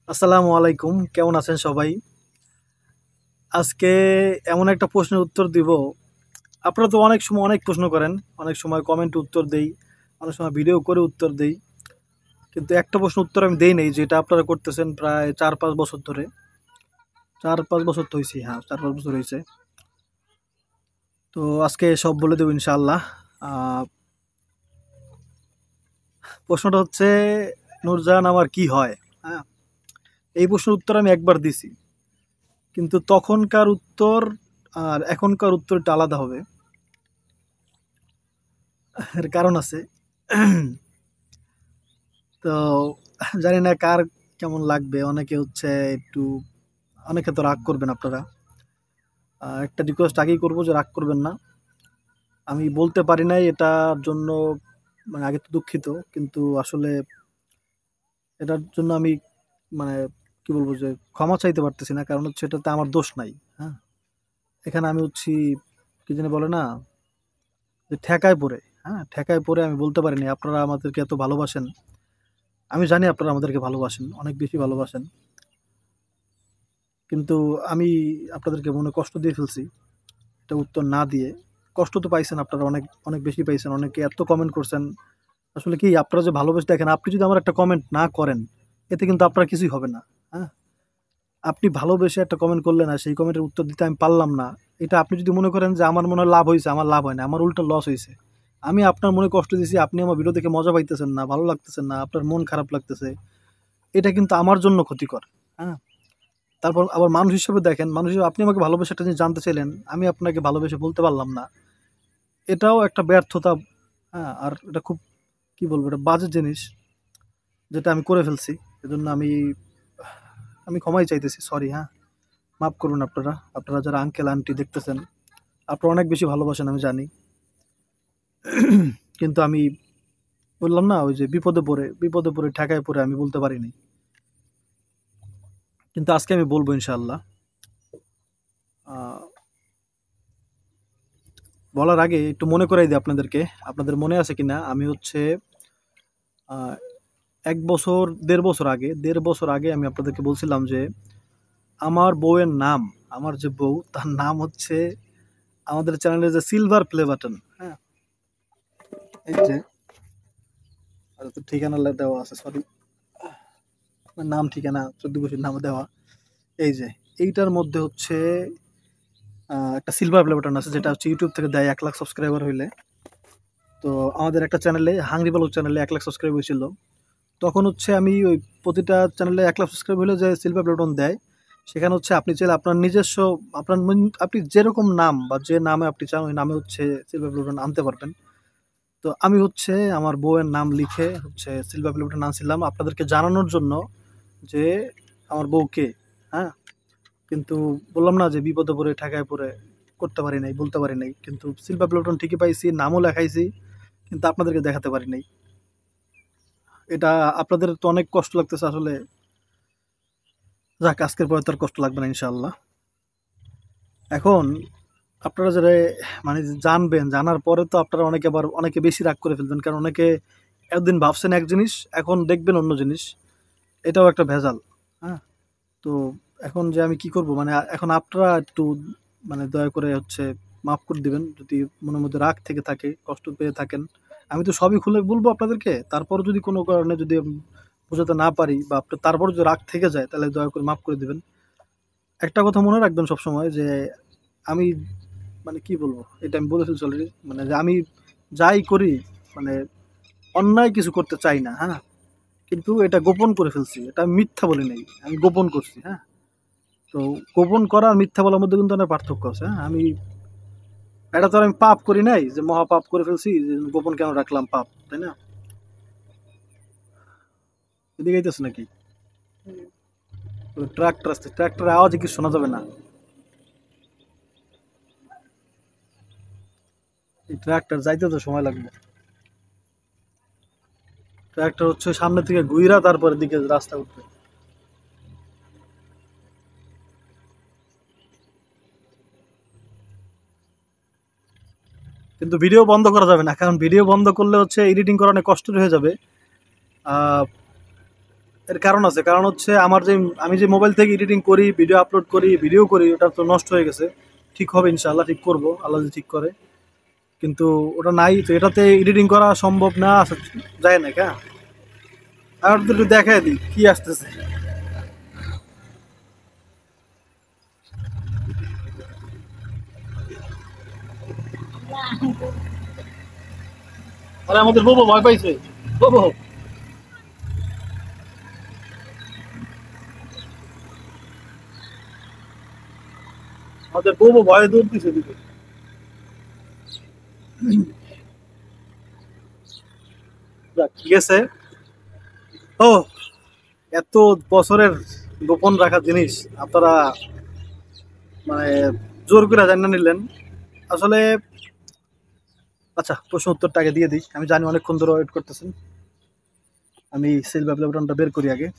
আসসালামু আলাইকুম, কেমন আছেন সবাই? আজকে এমন একটা প্রশ্নের উত্তর দিব। আপনারা তো অনেক সময় অনেক প্রশ্ন করেন, অনেক সময় কমেন্টে উত্তর দেই, অনেক সময় ভিডিও করে উত্তর দেই। কিন্তু একটা প্রশ্ন উত্তর আমি দেই নাই, যেটা আপনারা করতেছেন প্রায় ৪-৫ বছর ধরে। ৪-৫ বছর তো হইছে, হ্যাঁ ৪-৫ বছর হইছে। তো আজকে সব বলে দেব ইনশাআল্লাহ। আ প্রশ্নটা হচ্ছে, নূরজাহান আমার কি হয়? হ্যাঁ? এই প্রশ্নের উত্তর আমি একবার দিছি। কিন্তু তখনকার উত্তর আর এখনকার উত্তর একটু আলাদা হবে। এর কারণ আছে। তো জানি না কার কেমন লাগবে। অনেকে হচ্ছে একটু, অনেকে তো রাগ করবেন আপনারা। একটা রিকোয়েস্ট আগেই করব যে রাগ করবেন না। আমি বলতে পারি নাই এটার জন্য, মানে আগে তো দুঃখিত। কিন্তু আসলে এটার জন্য আমি, মানে কি বলবো, যে ক্ষমা চাইতে পারতেছি না। কারণ হচ্ছে এটাতে আমার দোষ নাই। হ্যাঁ? এখানে আমি হচ্ছি, কি জানি বলে না? যে ঠেকায় পড়ে, হ্যাঁ? ঠেকায় পড়ে আমি বলতে পারিনি। আপনারা আমাদেরকে এত ভালোবাসেন। আমি জানি আপনারা আমাদেরকে ভালোবাসেন, অনেক বেশি ভালোবাসেন। কিন্তু আমি আপনাদেরকে মনে কষ্ট দিয়ে ফেলছি। এটা উত্তর না দিয়ে। কষ্ট তো পাইছেন আপনারা, অনেক, অনেক বেশি পাইছেন। অনেকে এত কমেন্ট করছেন। আসলে কি আপনারা যে ভালোবেসে দেখেন, আপনি যদি আমার একটা কমেন্ট না করেন, এতে কিন্তু আপনার কিছুই হবে না। হ্যাঁ? আপনি ভালোবেসে একটা কমেন্ট করলেন আর সেই কমেন্টের উত্তর দিতে আমি পারলাম না। এটা আপনি যদি মনে করেন যে আমার মনে হয় লাভ হইছে, আমার লাভ হয় না। আমার উল্টা লস হইছে। আমি আপনার মনে কষ্ট দিছি, আপনি আমার ভিডিও দেখে মজা পাইতেছেন না, ভালো লাগতেছেন না, আপনার মন খারাপ লাগতেছে। এটা কিন্তু আমার জন্য ক্ষতিকর। হ্যাঁ? তারপর আবার মানুষ হিসেবে দেখেন, মানুষ হিসেবে আপনি আমাকে ভালোবেসে একটা জিনিস জানতে চাইলেন, আমি আপনাকে ভালোবেসে বলতে পারলাম না। এটাও একটা ব্যর্থতা। হ্যাঁ? আর এটা খুব, কি বলবো, এটা বাজে জিনিস যেটা আমি করে ফেলছি। এজন্য আমি আমি ক্ষমাই চাইতেছি। সরি, হ্যাঁ? মাফ করুন আপনারা। আপনারা যারা আঙ্কেল আন্টি দেখতেছেন, আপনারা অনেক বেশি ভালোবাসেন আমি জানি। কিন্তু আমি বললাম না, ওই যে বিপদে পড়ে ঠেকায় পড়ে আমি বলতে পারিনি। কিন্তু আজকে আমি বলবো ইনশাআল্লাহ। আ বলার আগে একটু মনে করাই দিই আপনাদেরকে। আপনাদের মনে আছে কিনা, আমি হচ্ছে আ ১ বছর ১.৫ বছর আগে, ১.৫ বছর আগে আমি আপনাদেরকে বলছিলাম যে আমার বউয়ের নাম, আমার যে বউ তার নাম হচ্ছে, আমাদের চ্যানেলে যে সিলভার প্লে বাটন, হ্যাঁ? এই যে, তো ঠিকানা দেওয়া আছে, সরি। নাম ঠিকানা ১৪ গোষ্ঠীর নাম দেওয়া। এই যে, এইটার মধ্যে হচ্ছে একটা সিলভার প্লে বাটন আছে, যেটা হচ্ছে ইউটিউব থেকে দেয় ১ লাখ সাবস্ক্রাইবার হইলে। তো আমাদের একটা চ্যানেলে, হাংরি বালক চ্যানেলে ১ লাখ সাবস্ক্রাইব হয়েছিল। তখন হচ্ছে আমি ওই প্রতিটা চ্যানেলে ১ লাখ সাবস্ক্রাইব হলে যে সিলভার প্লে বাটন দেয়, সেখানে হচ্ছে আপনি চাইলে আপনার নিজস্ব, আপনার আপনি যেরকম নাম বা যে নামে আপনি চান ওই নামে হচ্ছে সিলভার প্লে বাটন আনতে পারবেন। তো আমি হচ্ছে আমার বউয়ের নাম লিখে হচ্ছে সিলভার প্লে বাটন আনছিলাম আপনাদেরকে জানানোর জন্য যে আমার বউ কে। হ্যাঁ? কিন্তু বললাম না যে বিপদে পড়ে ঠেকায় পড়ে করতে পারি নাই, বলতে পারি নাই। কিন্তু সিলভার প্লে বাটন ঠিকই পাইছি, নামও লেখাইছি। কিন্তু আপনাদেরকে দেখাতে পারি নাই। এটা আপনাদের তো অনেক কষ্ট লাগতেছে আসলে। যাক, আজকের পরে তো আর কষ্ট লাগবে না ইনশাআল্লাহ। এখন আপনারা যারা, মানে জানবেন, জানার পরে তো আপনারা অনেকে আবার অনেকে বেশি রাগ করে ফেলবেন। কারণ অনেকে এতদিন ভাবছেন এক জিনিস, এখন দেখবেন অন্য জিনিস। এটাও একটা ভেজাল। হ্যাঁ? তো এখন যে আমি কি করব, মানে এখন আপনারা একটু, মানে দয়া করে হচ্ছে মাফ করে দিবেন যদি মনের মধ্যে রাগ থেকে থাকে, কষ্ট পেয়ে থাকেন। আমি তো সবই খুলে বলবো আপনাদেরকে। তারপরও যদি কোনো কারণে যদি আমি বোঝাতে না পারি বা আপনার তারপরও যদি রাগ থেকে যায়, তাহলে দয়া করে মাফ করে দিবেন। একটা কথা মনে রাখবেন সবসময় যে আমি, মানে কি বলবো, এটা আমি বলে ফেলছি অলরেডি, মানে যে আমি যাই করি, মানে অন্যায় কিছু করতে চাই না, হ্যাঁ? কিন্তু এটা গোপন করে ফেলছি। এটা আমি মিথ্যা বলি নাই। আমি গোপন করছি, হ্যাঁ? তো গোপন করা আর মিথ্যা বলার মধ্যে কিন্তু অনেক পার্থক্য আছে, হ্যাঁ? আমি, এটা তো আর আমি পাপ করি নাই যে মহা পাপ করে ফেলছি যে গোপন কেন রাখলাম পাপ, তাই না? এদিকে আইতেছে নাকি? ট্রাক্টর আসছে, ট্রাক্টরের আওয়াজে কিছু শোনা যাবে না। এই ট্রাক্টর যাইতে তো সময় লাগবে। ট্রাক্টর হচ্ছে সামনে থেকে ঘুইরা তারপরে দিকে রাস্তা উঠবে। কিন্তু ভিডিও বন্ধ করা যাবে না, কারণ ভিডিও বন্ধ করলে হচ্ছে এডিটিং করা অনেক কষ্টের হয়ে যাবে। আহ, এর কারণ আছে, কারণ হচ্ছে আমার যে আমি যে মোবাইল থেকে এডিটিং করি, ভিডিও আপলোড করি, ভিডিও করি, ওটা তো নষ্ট হয়ে গেছে। ঠিক হবে ইনশাআল্লাহ, ঠিক করব আল্লাহ যদি ঠিক করে। কিন্তু ওটা নাই তো, এটাতে এডিটিং করা সম্ভব না, যায় না কা। আর তো একটু দেখাই দিই কি আসতেছে। আরে আমাদের বউ ভয় পাইছে, বউ আমাদের বউ ভয়ে দৌড় দিছে দিকে। যাক, ঠিক আছে। ও, এত বছরের গোপন রাখা জিনিস আপনারা মানে জোর করে জানিয়ে নিলেন আসলে। আচ্ছা, প্রশ্ন উত্তরটা আগে দিয়ে দিই। আমি জানি অনেকক্ষণ ধরে ওয়েট করতেছেন। আমি সেল বাটনটা বের করি আগে।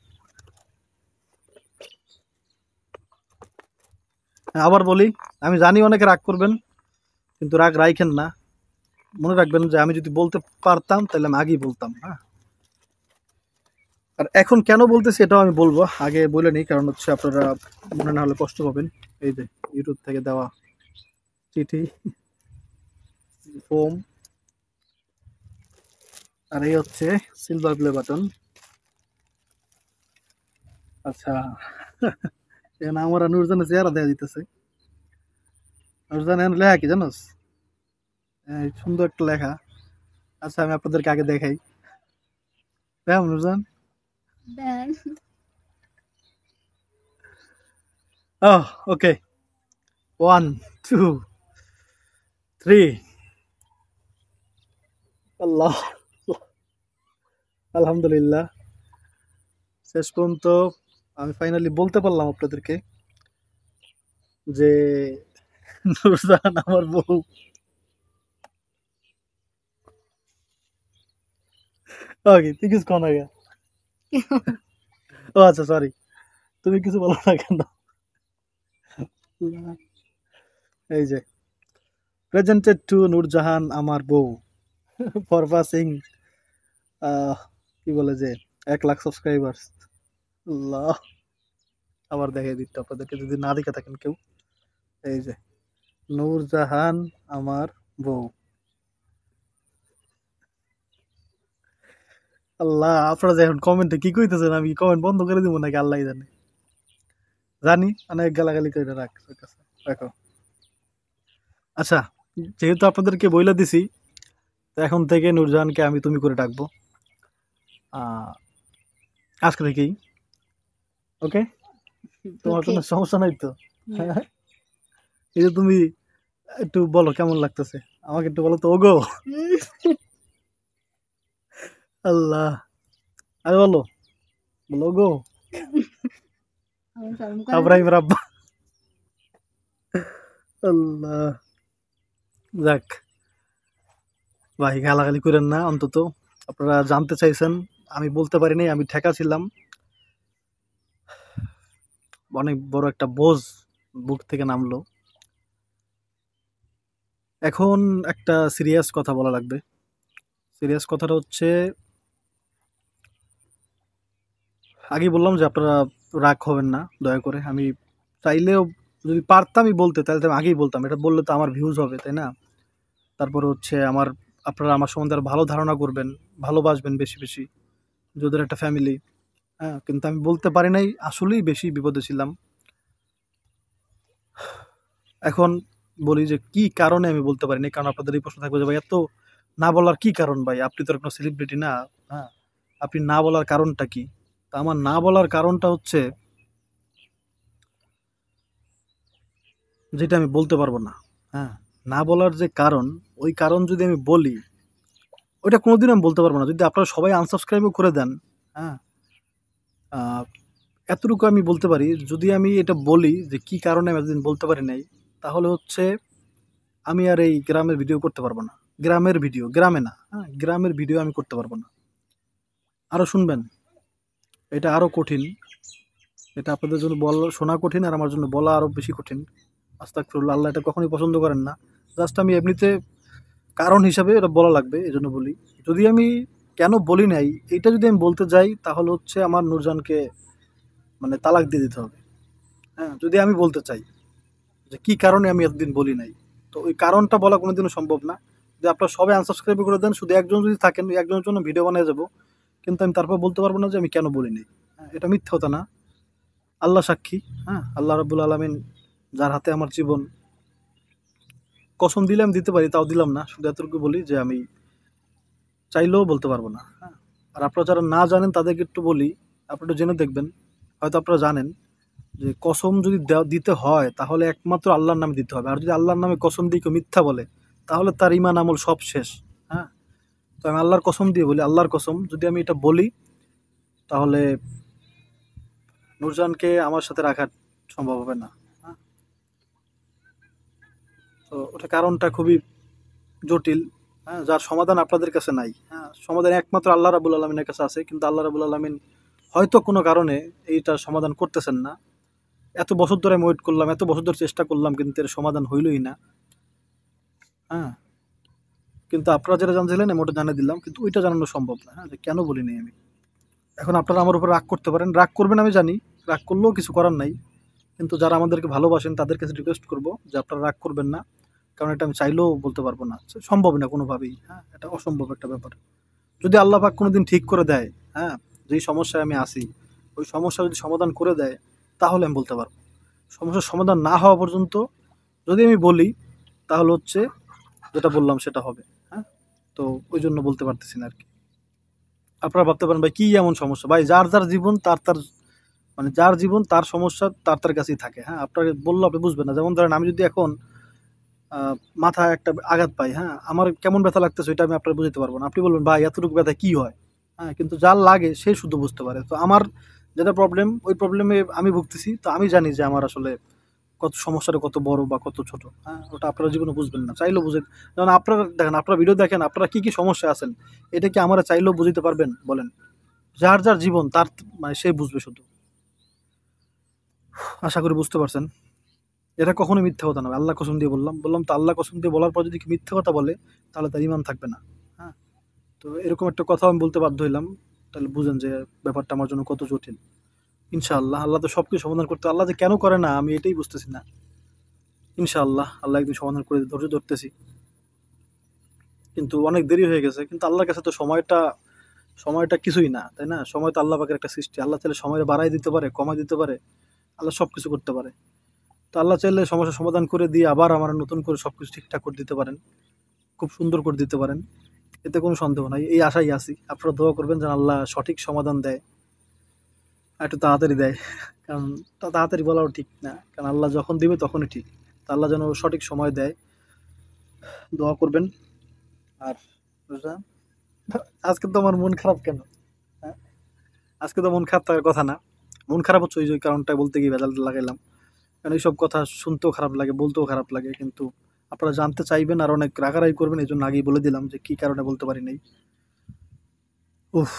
হ্যাঁ, আবার বলি, আমি জানি অনেকে রাগ করবেন, কিন্তু রাগ রাইখেন না। মনে রাখবেন যে আমি যদি বলতে পারতাম তাহলে আমি আগেই বলতাম। হ্যাঁ, আর এখন কেন বলতেছি এটাও আমি বলবো, আগে বলে নিই, কারণ হচ্ছে আপনারা মনে না হলে কষ্ট পাবেন। এই যে ইউটিউব থেকে দেওয়া চিঠি, ফোম, আর এই হচ্ছে সিলভার প্লে বাটন। আচ্ছা, এখানে আমার আর নুরজানের চেহারা দেওয়া দিতেছে। নুরজান এখানে লেখা কি জানোস? এই সুন্দর একটা লেখা। আচ্ছা, আমি আপনাদেরকে আগে দেখাই। দেখ নুরজান। ওকে, 1 2 3। আল্লাহ, আলহামদুলিল্লাহ, শেষ পর্যন্ত আমি ফাইনালি বলতে পারলাম আপনাদেরকে যে নুরজান আমার বউ। ওকে, তুই কিছু কন আগে। ও আচ্ছা, সরি, তুমি কিছু বলো না কেন? এই যে প্রেজেন্টেড টু নূরজাহান আমার বউ ফর পাসিং কি বলে যে 1 লাখ সাবস্ক্রাইবার্স। আল্লাহ, আবার দেখাই দিচ্ছি আপনাদেরকে যদি না দেখে থাকেন কেউ। এই যে নূরজাহান আমার বউ। আল্লাহ, আপনারা যে এখন কমেন্টে কি কইতেছেন, আমি কমেন্ট বন্ধ করে দিব নাকি আল্লাহ জানে। জানি অনেক গালাগালি করে রাখো। আচ্ছা, যেহেতু আপনাদেরকে বইলা দিছি, তো এখন থেকে নূরজাহানকে আমি তুমি করে ডাকবো আহ, আজকে থেকেই। ওকে, তোমার কোনো সমস্যা নাই তো? এই যে তুমি একটু বলো কেমন লাগতেছে, আমাকে একটু বলো তো ওগো। আল্লাহ, আরে বলো, বলো ওগো আব্রাহিম রাব্বা। আল্লাহ, যাক ভাই, গালাগালি করেন না অন্তত। আপনারা জানতে চাইছেন, আমি বলতে পারিনি, আমি ঠেকা ছিলাম। অনেক বড় একটা বোঝ বুক থেকে নামলো। এখন একটা সিরিয়াস কথা বলা লাগবে। সিরিয়াস কথাটা হচ্ছে, আগেই বললাম যে আপনারা রাগ হবেন না দয়া করে। আমি চাইলেও যদি পারতামই বলতে, তাহলে তো আমি আগেই বলতাম। এটা বললে তো আমার ভিউজ হবে, তাই না? তারপরে হচ্ছে আপনারা আমার সম্বন্ধে আরো ভালো ধারণা করবেন, ভালোবাসবেন বেশি বেশি, যদি একটা ফ্যামিলি। হ্যাঁ, কিন্তু আমি বলতে পারি নাই, আসলেই বেশি বিপদে ছিলাম। এখন বলি যে কি কারণে আমি বলতে পারি নাই, কারণ আপনাদের এই প্রশ্ন থাকবে যে ভাই এত না বলার কি কারণ, ভাই আপনি তো কোনো সেলিব্রিটি না। হ্যাঁ, আপনি না বলার কারণটা কি? তা আমার না বলার কারণটা হচ্ছে যেটা আমি বলতে পারবো না। হ্যাঁ, না বলার যে কারণ, ওই কারণ যদি আমি বলি, ওইটা কোনোদিন আমি বলতে পারবো না যদি আপনারা সবাই আনসাবস্ক্রাইবও করে দেন। হ্যাঁ, আহ, এতটুকু আমি বলতে পারি, যদি আমি এটা বলি যে কি কারণে আমি এতদিন বলতে পারি নাই, তাহলে হচ্ছে আমি আর এই গ্রামের ভিডিও করতে পারবো না। গ্রামের ভিডিও, গ্রামে না, হ্যাঁ, গ্রামের ভিডিও আমি করতে পারবো না। আরো শুনবেন, এটা আরো কঠিন। এটা আপনাদের জন্য শোনা কঠিন, আর আমার জন্য বলা আরো বেশি কঠিন। আস্তাগফিরুল্লাহ, আল্লাহ এটা কখনোই পছন্দ করেন না। জাস্ট আমি এমনিতে কারণ হিসাবে এটা বলা লাগবে, এজন্য বলি। যদি আমি কেন বলি নাই এইটা যদি আমি বলতে যাই তাহলে হচ্ছে আমার নূরজানকে মানে তালাক দিয়ে দিতে হবে। হ্যাঁ, যদি আমি বলতে চাই যে কি কারণে আমি এতদিন বলি নাই, তো ওই কারণটা বলা কোনোদিনও সম্ভব না। যদি আপনারা সবাই আনসাবস্ক্রাইব করে দেন, শুধু একজন যদি থাকেন ওই একজনের জন্য ভিডিও বানিয়ে যাবো, কিন্তু আমি তারপর বলতে পারবো না যে আমি কেন বলি নাই। হ্যাঁ, এটা মিথ্যে কথা না, আল্লাহ সাক্ষী। হ্যাঁ, আল্লাহ রাব্বুল আলামিন যার হাতে আমার জীবন, কসম দিলে আমি দিতে পারি, তাও দিলাম না। শুধু এতটুকু বলি যে আমি চাইলেও বলতে পারবো না। হ্যাঁ, আর আপনারা যারা না জানেন তাদেরকে একটু বলি, আপনারা একটু জেনে দেখবেন, হয়তো আপনারা জানেন যে কসম যদি দিতে হয় তাহলে একমাত্র আল্লাহর নামে দিতে হবে। আর যদি আল্লাহর নামে কসম দিয়ে কেউ মিথ্যা বলে তাহলে তার ঈমান আমল সব শেষ। হ্যাঁ, তো আমি আল্লাহর কসম দিয়ে বলি, আল্লাহর কসম, যদি আমি এটা বলি তাহলে নূরজানকে আমার সাথে রাখা সম্ভব হবে না। হ্যাঁ, তো ওটা কারণটা খুবই জটিল। হ্যাঁ, যার সমাধান আপনাদের কাছে নাই। হ্যাঁ, সমাধান একমাত্র আল্লাহ রাব্বুল আলামিনের কাছে আছে, কিন্তু আল্লাহ রাব্বুল আলামিন হয়তো কোনো কারণে এইটার সমাধান করতেছেন না। এত বছর ধরে আমি ওয়েট করলাম, এত বছর ধরে চেষ্টা করলাম, কিন্তু এর সমাধান হইলই না। হ্যাঁ, কিন্তু আপনারা যেটা জানছিলেন আমি ওটা জানিয়ে দিলাম, কিন্তু ওইটা জানানো সম্ভব না। হ্যাঁ, যে কেন বলি নাই আমি। এখন আপনারা আমার উপর রাগ করতে পারেন, রাগ করবেন আমি জানি, রাগ করলেও কিছু করার নাই। কিন্তু যারা আমাদেরকে ভালোবাসেন তাদের কাছে রিকোয়েস্ট করব যে আপনারা রাগ করবেন না, কারণ এটা আমি চাইলেও বলতে পারবো না, সম্ভব না কোনোভাবেই। হ্যাঁ, এটা অসম্ভব একটা ব্যাপার। যদি আল্লাহ পাক কোনোদিন ঠিক করে দেয়, হ্যাঁ, যেই সমস্যায় আমি আছি ওই সমস্যা যদি সমাধান করে দেয় তাহলে আমি বলতে পারবো। সমস্যার সমাধান না হওয়া পর্যন্ত যদি আমি বলি তাহলে হচ্ছে যেটা বললাম সেটা হবে। হ্যাঁ, তো ওই জন্য বলতে পারতেছি না আর কি। আপনারা ভাবতে পারেন ভাই কি এমন সমস্যা, ভাই যার যার জীবন তার তার, মানে যার জীবন তার সমস্যা তার তার কাছেই থাকে। হ্যাঁ, আপনাকে বললে আপনি বুঝবেন না। যেমন ধরেন আমি যদি এখন মাথায় একটা আঘাত পাই, হ্যাঁ, আমার কেমন ব্যথা লাগতেছে ওইটা আমি আপনার বুঝতে পারবো না। আপনি বলবেন ভাই এতটুকু ব্যথা কি হয়। হ্যাঁ, কিন্তু যার লাগে সে শুধু বুঝতে পারে। তো আমার যেটা প্রবলেম ওই প্রবলেমে আমি ভুগতেছি, তো আমি জানি যে আমার আসলে কত সমস্যাটা কত বড় বা কত ছোট। হ্যাঁ, ওটা আপনারা জীবনে বুঝবেন না, চাইলেও বুঝেন। যেমন আপনারা দেখেন, আপনারা ভিডিও দেখেন, আপনারা কি কি সমস্যা আছেন, এটা কি আমরা চাইলেও বুঝতে পারবেন বলেন? যার যার জীবন তার, মানে সে বুঝবে শুধু। আশা করি বুঝতে পারছেন। এটা কখনোই মিথ্যা কথা নয়। আল্লাহ কসম দিয়ে বললাম, বললাম তো আল্লাহ কসম দিয়ে বলার পর যদি কেউ মিথ্যা কথা বলে তাহলে তার ঈমান থাকবে না। হ্যাঁ, তো এরকম একটা কথা আমি বলতে বাধ্য হইলাম। তাহলে বুঝেন যে ব্যাপারটা আমার জন্য কত জটিল। ইনশাআল্লাহ আল্লাহ তো সবকিছু সমাধান করতে, আল্লাহ যে কেন করে না আমি এটাই বুঝতেছি না। ইনশাআল্লাহ আল্লাহ একদিন সমাধান করে ধৈর্য ধরতেছি, কিন্তু অনেক দেরি হয়ে গেছে। কিন্তু আল্লাহর কাছে তো সময়টা, সময়টা কিছুই না, তাই না? সময় তো আল্লাহ পাকের একটা সৃষ্টি। আল্লাহ চাইলে সময় বাড়াই দিতে পারে, কমাই দিতে পারে। আল্লাহ সবকিছু করতে পারে। তো আল্লাহ চাইলে সমস্যার সমাধান করে দিয়ে আবার আমার নতুন করে সবকিছু ঠিকঠাক করে দিতে পারেন, খুব সুন্দর করে দিতে পারেন। এতে কোনো সন্দেহ নাই। এই আশাই আছি। আপনারা দোয়া করবেন যেন আল্লাহ সঠিক সমাধান দেয়। আর একটু তাড়াতাড়ি দেয়। কারণ তাড়াতাড়ি বলাও ঠিক না। কারণ আল্লাহ যখন দিবে তখনই ঠিক। তো আল্লাহ যেন সঠিক সময় দেয়। দোয়া করবেন। আর বুঝলেন? আজকে তো আমার মন খারাপ কেন? হ্যাঁ? আজকে তো মন খারাপ থাকার কথা না। মন খারাপ হচ্ছে ওই যে কারণটা বলতে গিয়ে ভেজাল লাগাইলাম। কারণ এইসব কথা শুনতেও খারাপ লাগে, বলতেও খারাপ লাগে। কিন্তু আপনারা জানতে চাইবেন আর অনেক রাগারাগি করবেন, এজন্য আগেই বলে দিলাম যে কি কারণে বলতে পারি নাই। উফ!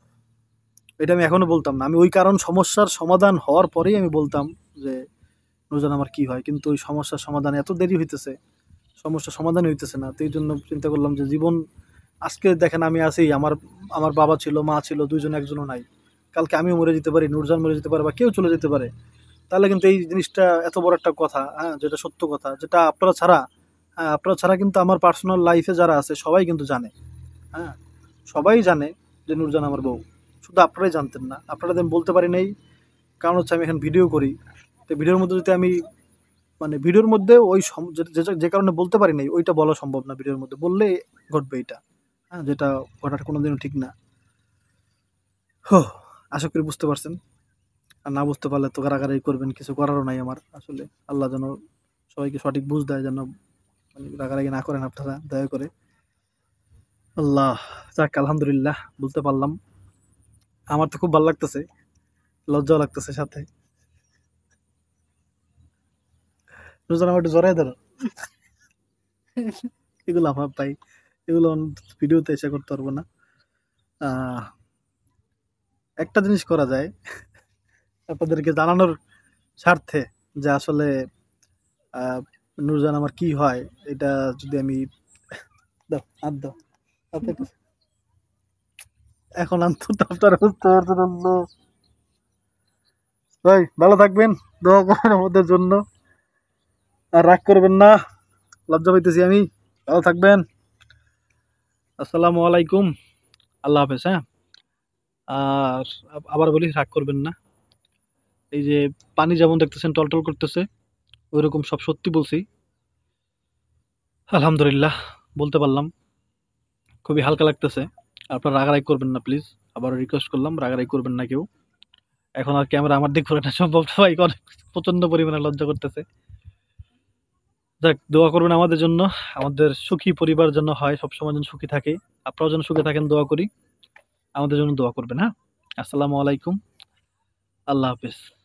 এটা আমি এখনো বলতাম না। আমি ওই কারণ সমস্যার সমাধান হওয়ার পরেই আমি বলতাম যে নুরজান আমার কি হয়? কিন্তু ওই সমস্যার সমাধানে এত দেরি হইতেছে, সমস্যার সমাধানই হইতেছে না। তো এইজন্য চিন্তা করলাম যে জীবন, আজকে দেখেন আমি আছি, আমার আমার বাবা ছিল, মা ছিল, ২ জন একজনও নাই। কালকে আমিও মরে যেতে পারি, নুরজান মরে যেতে পারে বা কেউ চলে যেতে পারে। তাহলে কিন্তু এই জিনিসটা এত বড় একটা কথা, হ্যাঁ, যেটা সত্য কথা, যেটা আপনারা ছাড়া, হ্যাঁ, আপনারা ছাড়া কিন্তু আমার পার্সোনাল লাইফে যারা আছে সবাই কিন্তু জানে। হ্যাঁ, সবাই জানে যে নুরজান আমার বউ। শুধু আপনারাই জানতেন না। আপনাদের আমি বলতে পারি নাই, কারণ হচ্ছে আমি এখন ভিডিও করি। তো ভিডিওর মধ্যে যদি আমি, মানে ভিডিওর মধ্যে ওই যে কারণে বলতে পারি নাই ওইটা বলা সম্ভব না। ভিডিওর মধ্যে বললে ঘটবে এটা, হ্যাঁ, যেটা ঘটাটা কোনোদিনও ঠিক না। হোহ! আশা করি বুঝতে পারছেন। আর না বুঝতে পারলে তো গারাগারি করবেন, কিছু করারও নাই আমার আসলে। আল্লাহ যেন সবাইকে সঠিক বুঝ দেয়, যেন মানে রাগারাগি না করেন আপনারা দয়া করে। আল্লাহ! যাক আলহামদুলিল্লাহ বলতে পারলাম। আমার তো খুব ভাল লাগতেছে, লজ্জাও লাগতেছে সাথে। নুরজান আমার একটু জড়ায় ধরো। এগুলো আমার ভাই, এগুলো ভিডিওতে এসে করতে পারবো না। আহ একটা জিনিস করা যায় আপনাদেরকে জানানোর স্বার্থে, যে আসলে আহ নুরজান আমার কি হয়, এটা যদি আমি, দাও হাত দাও, হাতে একটু- এখন আপনার জন্য ভাই ভালো থাকবেন, দোয়া করবেন আমাদের জন্য, আর রাগ করবেন না, লজ্জা পাইতেছি আমি। ভালো থাকবেন। আসসালামু আলাইকুম। আল্লাহ হাফেজ। হ্যাঁ, আর আবার বলি, রাগ করবেন না। এই যে পানি যেমন দেখতেছেন টলটল করতেছে, ওইরকম সব সত্যি বলছি। আলহামদুলিল্লাহ বলতে পারলাম, খুবই হালকা লাগতেছে। আপনারা রাগারাগি করবেন না প্লিজ, আবার রিকোয়েস্ট করলাম, রাগারাগি করবেন না কেউ। এখন আর ক্যামেরা আমার দিক ঘোরানো সম্ভব না ভাই, অনেক প্রচন্ড পরিমাণে লজ্জা করতেছে। যাক, দোয়া করবেন আমাদের জন্য, আমাদের সুখী পরিবার যেন হয়, সবসময় যেন সুখী থাকে। আপনারাও যেন সুখে থাকেন, দোয়া করি। আমাদের জন্য দোয়া করবেন। হ্যাঁ, আসসালামু আলাইকুম। আল্লাহ হাফেজ।